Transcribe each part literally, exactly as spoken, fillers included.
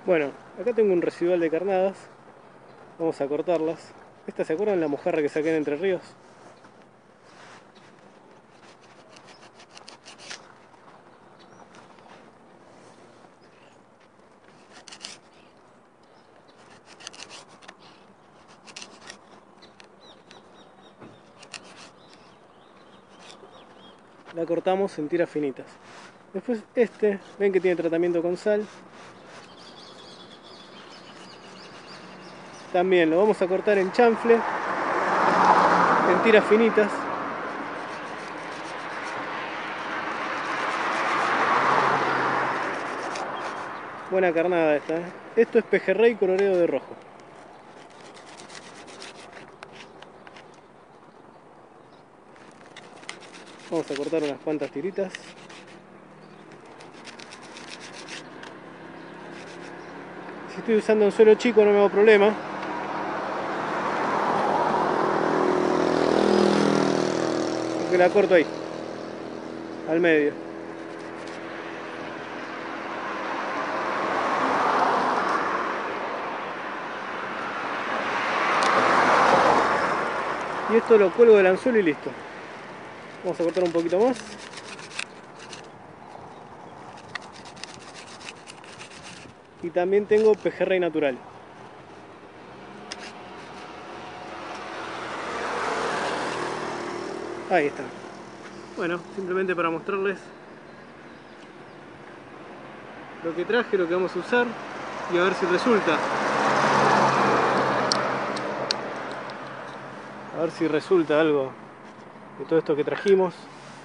Bueno, acá tengo un residual de carnadas. Vamos a cortarlas. ¿Esta se acuerdan la mojarra que saqué en Entre Ríos? La cortamos en tiras finitas. Después este, ven que tiene tratamiento con sal. También lo vamos a cortar en chanfle, en tiras finitas. Buena carnada esta, ¿eh? Esto es pejerrey colorado de rojo. Vamos a cortar unas cuantas tiritas. Si estoy usando anzuelo chico no me hago problema. Porque la corto ahí, al medio. Y esto lo cuelgo del anzuelo y listo. Vamos a cortar un poquito más. Y también tengo pejerrey natural. Ahí está. Bueno, simplemente para mostrarles lo que traje, lo que vamos a usar y a ver si resulta. A ver si resulta algo de todo esto que trajimos.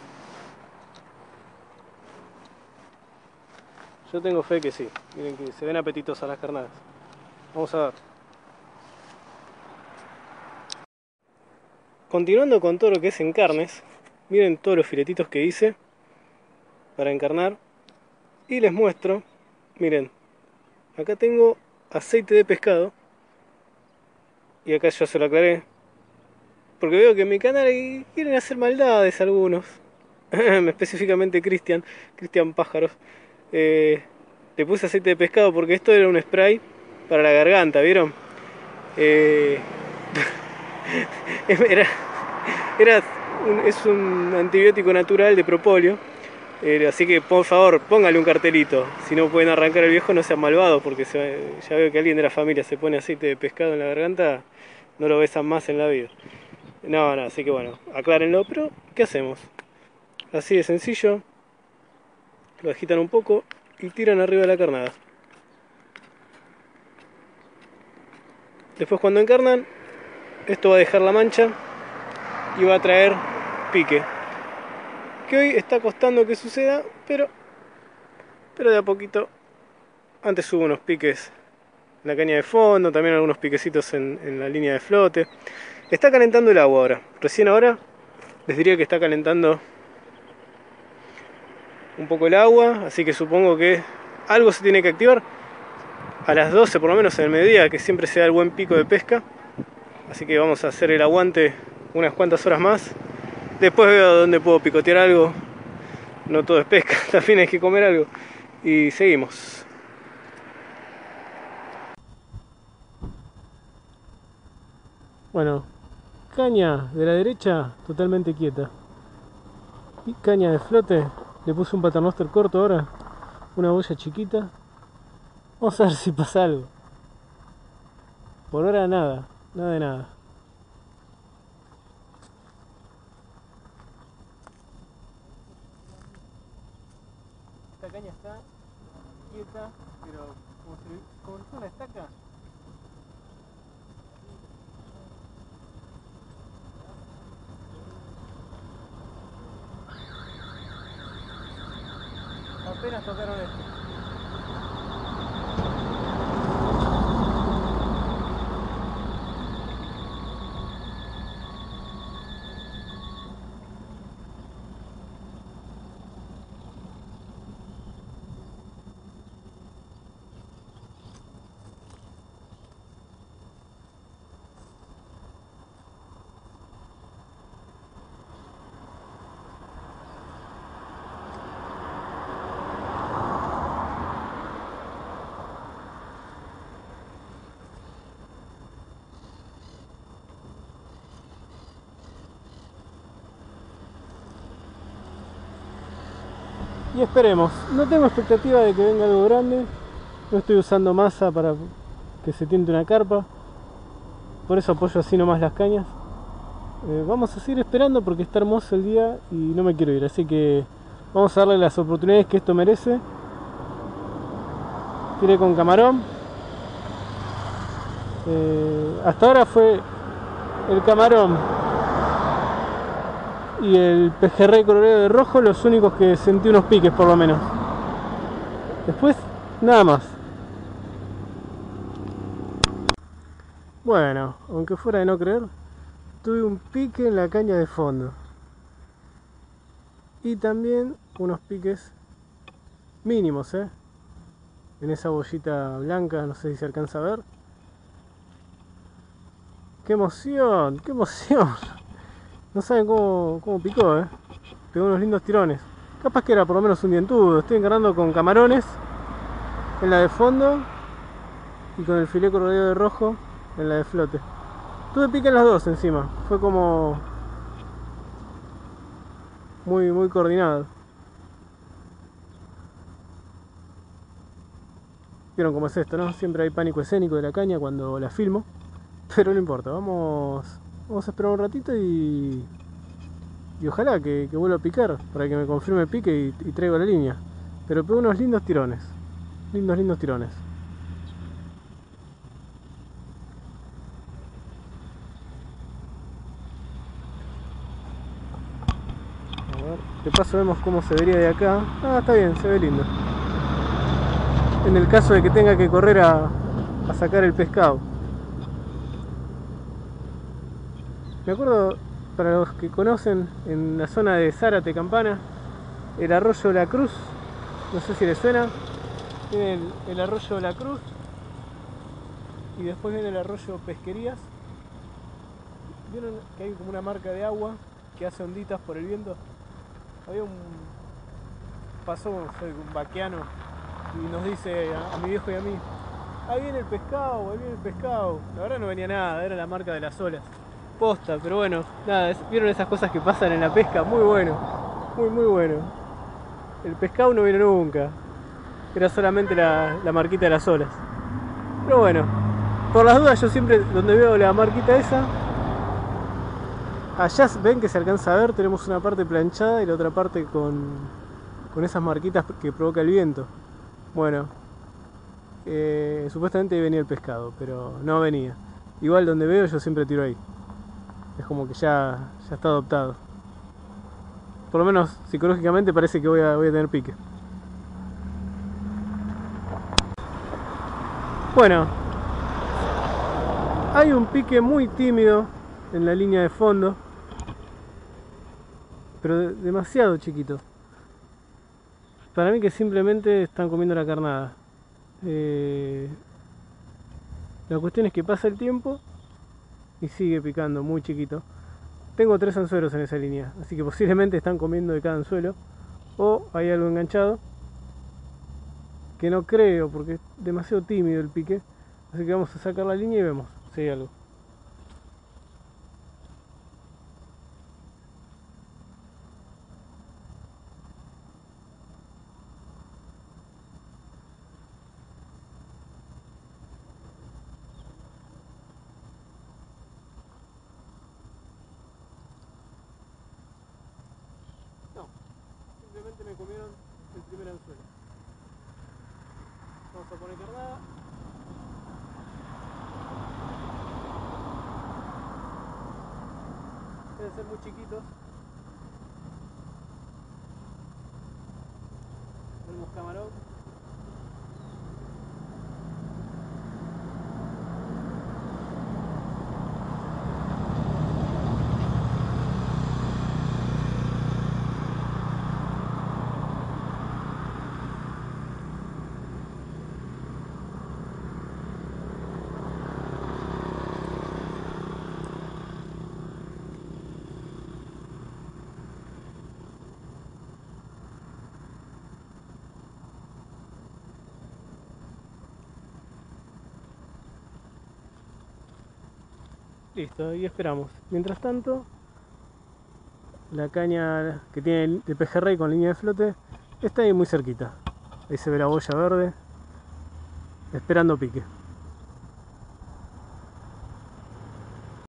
Yo tengo fe que sí. Miren que se ven apetitosas las carnadas. Vamos a ver. Continuando con todo lo que es en carnes, miren todos los filetitos que hice para encarnar. Y les muestro, miren, acá tengo aceite de pescado. Y acá ya se lo aclaré. Porque veo que en mi canal quieren hacer maldades algunos. Específicamente Cristian, Cristian Pájaros. Eh, le puse aceite de pescado porque esto era un spray para la garganta, ¿vieron? Eh, era, era un, es un antibiótico natural de propóleo. Eh, así que por favor, póngale un cartelito. Si no pueden arrancar el viejo, no sean malvados. Porque se, ya veo que alguien de la familia se pone aceite de pescado en la garganta. No lo besan más en la vida. No, no, así que bueno, aclárenlo. Pero, ¿qué hacemos? Así de sencillo. Lo agitan un poco y tiran arriba de la carnada. Después cuando encarnan, esto va a dejar la mancha y va a traer pique. Que hoy está costando que suceda, pero, pero de a poquito. Antes hubo unos piques en la caña de fondo, también algunos piquecitos en, en la línea de flote. Está calentando el agua ahora. Recién ahora les diría que está calentando un poco el agua, así que supongo que algo se tiene que activar. A las doce por lo menos en el mediodía, que siempre se da el buen pico de pesca. Así que vamos a hacer el aguante unas cuantas horas más. Después veo dónde puedo picotear algo. No todo es pesca, también hay que comer algo. Y seguimos. Bueno, caña de la derecha totalmente quieta. Y caña de flote, le puse un paternoster corto ahora. Una boya chiquita. Vamos a ver si pasa algo. Por ahora nada, nada de nada. Esta caña está quieta, pero como se como si una estaca. Apenas tocaron esto. y esperemos. No tengo expectativa de que venga algo grande. No estoy usando masa para que se tiente una carpa. Por eso apoyo así nomás las cañas. Eh, vamos a seguir esperando porque está hermoso el día y no me quiero ir. Así que vamos a darle las oportunidades que esto merece. Tiré con camarón. Eh, hasta ahora fue el camarón y el pejerrey colorado de rojo los únicos que sentí unos piques por lo menos. Después nada más. Bueno, aunque fuera de no creer, tuve un pique en la caña de fondo y también unos piques mínimos, ¿eh? En esa bollita blanca, no sé si se alcanza a ver. ¡Qué emoción! ¡Qué emoción! No saben cómo, cómo picó, ¿eh? Pegó unos lindos tirones. Capaz que era por lo menos un dientudo. Estoy encarnando con camarones en la de fondo y con el filé colorado de rojo en la de flote. Tuve pique en las dos encima. Fue como muy, muy coordinado. Vieron cómo es esto, ¿no? Siempre hay pánico escénico de la caña cuando la filmo. Pero no importa, vamos, vamos a esperar un ratito y, y ojalá que, que vuelva a picar para que me confirme el pique y, y traiga la línea. Pero pegó unos lindos tirones, lindos, lindos tirones. A ver, de paso vemos cómo se vería de acá. Ah, está bien, se ve lindo. En el caso de que tenga que correr a, a sacar el pescado. Me acuerdo, para los que conocen, en la zona de Zárate, Campana, el arroyo La Cruz, no sé si les suena, tiene el, el arroyo La Cruz y después viene el arroyo Pesquerías. ¿Vieron que hay como una marca de agua que hace onditas por el viento? Había un... pasó no sé, un vaqueano y nos dice a, a mi viejo y a mí: ahí viene el pescado, ahí viene el pescado. La verdad no venía nada, era la marca de las olas. Posta, pero bueno, nada, vieron esas cosas que pasan en la pesca, muy bueno, muy muy bueno. El pescado no vino nunca, era solamente la, la marquita de las olas. Pero bueno, por las dudas yo siempre, donde veo la marquita esa, allá ven que se alcanza a ver, tenemos una parte planchada y la otra parte con, con esas marquitas que provoca el viento. Bueno, eh, supuestamente venía el pescado, pero no venía. Igual donde veo yo siempre tiro ahí. Es como que ya, ya está adoptado. Por lo menos psicológicamente parece que voy a, voy a tener pique. Bueno, hay un pique muy tímido en la línea de fondo, pero demasiado chiquito. Para mí que simplemente están comiendo la carnada. Eh, la cuestión es que pasa el tiempo y sigue picando, muy chiquito. Tengo tres anzuelos en esa línea, así que posiblemente están comiendo de cada anzuelo o hay algo enganchado, que no creo porque es demasiado tímido el pique. Así que vamos a sacar la línea y vemos si hay algo. No, simplemente me comieron el primer anzuelo. Vamos a poner carnada. Deben ser muy chiquitos. Ponemos camarón. Listo, y esperamos. Mientras tanto, la caña que tiene de pejerrey con línea de flote Está ahí muy cerquita. Ahí se ve la boya verde, esperando pique.